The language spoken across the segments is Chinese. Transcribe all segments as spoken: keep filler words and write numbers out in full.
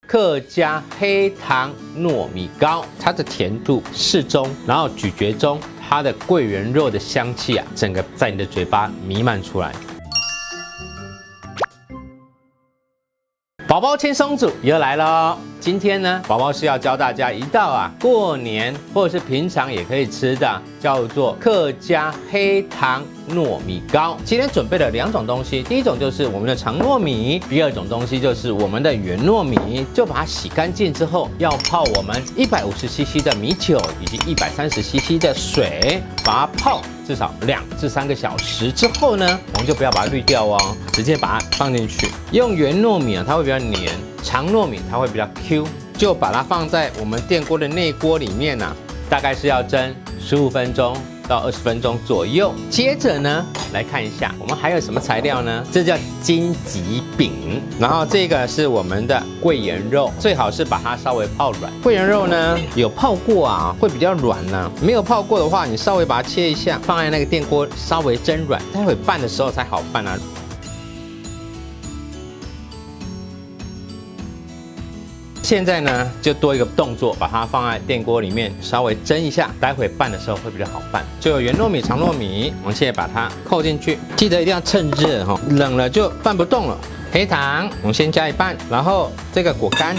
客家黑糖糯米糕，它的甜度适中，然后咀嚼中它的桂圆肉的香气啊，整个在你的嘴巴弥漫出来。 宝宝轻松煮又来了，今天呢，宝宝是要教大家一道啊，过年或者是平常也可以吃的，叫做客家黑糖糯米糕。今天准备了两种东西，第一种就是我们的长糯米，第二种东西就是我们的圆糯米。就把它洗干净之后，要泡我们一百五十 C C 的米酒以及一百三十 C C 的水，把它泡至少两至三个小时之后呢，我们就不要把它滤掉哦，直接把它放进去。用圆糯米啊，它会比较黏；长糯米它会比较 Q。就把它放在我们电锅的内锅里面啊，大概是要蒸十五分钟到二十分钟左右。接着呢，来看一下我们还有什么材料呢？这叫金桔饼，然后这个是我们的桂圆肉，最好是把它稍微泡软。桂圆肉呢有泡过啊，会比较软呢、啊；没有泡过的话，你稍微把它切一下，放在那个电锅稍微蒸软，待会拌的时候才好拌啊。 现在呢，就多一个动作，把它放在电锅里面稍微蒸一下，待会拌的时候会比较好拌。就有圆糯米、长糯米，我们现在把它扣进去，记得一定要趁热哈，冷了就拌不动了。黑糖我们先加一半，然后这个果干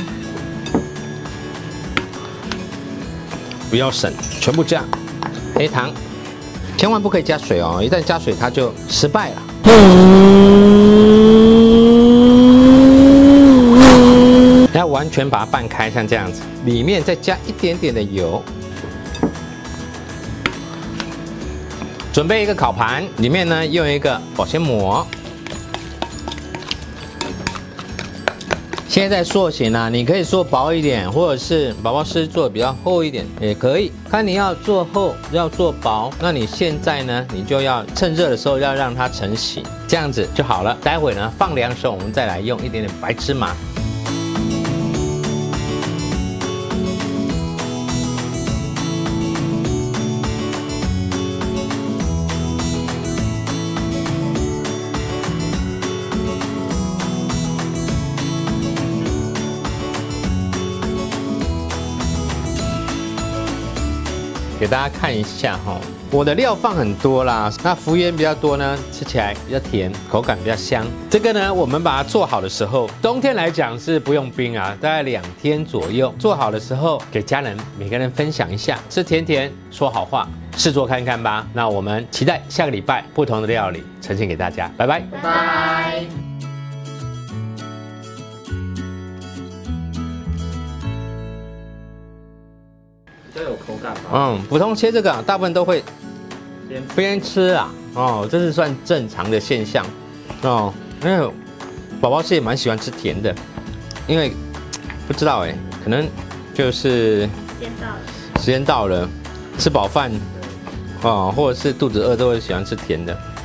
不要省，全部加。黑糖千万不可以加水哦，一旦加水它就失败了。 要完全把它拌开，像这样子，里面再加一点点的油。准备一个烤盘，里面呢用一个保鲜膜。现在塑形啊，你可以做薄一点，或者是宝宝是做比较厚一点也可以，看你要做厚要做薄。那你现在呢，你就要趁热的时候要让它成型，这样子就好了。待会呢放凉的时候，我们再来用一点点白芝麻。 给大家看一下哈，我的料放很多啦，那福圆比较多呢，吃起来比较甜，口感比较香。这个呢，我们把它做好的时候，冬天来讲是不用冰啊，大概两天左右。做好的时候，给家人每个人分享一下，吃甜甜，说好话，试做看看吧。那我们期待下个礼拜不同的料理呈现给大家，拜拜，拜拜。 比较有口感吧。 嗯，普通切这个、啊，大部分都会边吃啊，哦，这是算正常的现象哦。因为宝宝是也蛮喜欢吃甜的，因为不知道哎，可能就是时间到了， 时间到了，吃饱饭哦，或者是肚子饿都会喜欢吃甜的。